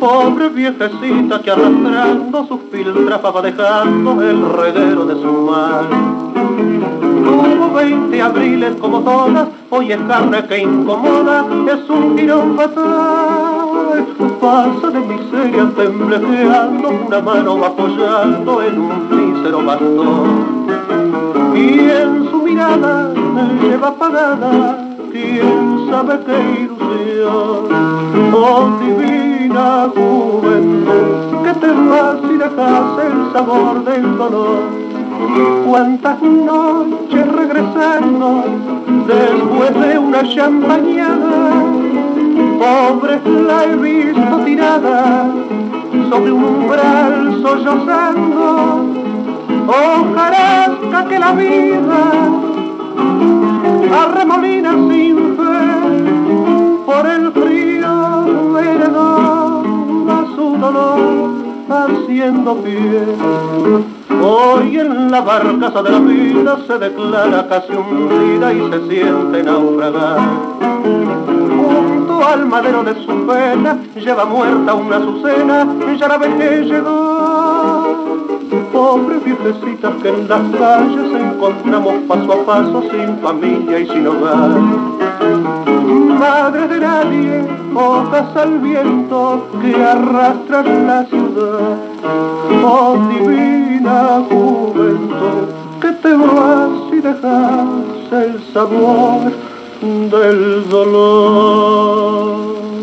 Pobre viejecita que arrastrando sus piltrafas va dejando el reguero de su mal. Tuvo 20 abriles como todas, hoy es carne que incomoda, es un tirón fatal. Pasa de miseria temblequeando, una mano va apoyando en un mísero bastón. Y en su mirada lleva apagada, quién sabe qué ilusión. Oh divina juventud, que te vas y dejas el sabor del dolor. Cuántas noches regresando después de una champañada, pobre la he visto tirada sobre un umbral sollozando. Hojarasca que la vida arremolina sin fe, por el frío heredó a su dolor haciendo pie. Hoy en la barcaza de la vida se declara casi hundida y se siente naufragar. Junto al madero de su pena lleva muerta una azucena, ya la vejez llegó. Pobres viejecitas que en las calles encontramos paso a paso sin familia y sin hogar. Madre de nadie, hojas al viento que arrastran la ciudad. Oh divina juventud, que te vas y dejas el sabor del dolor.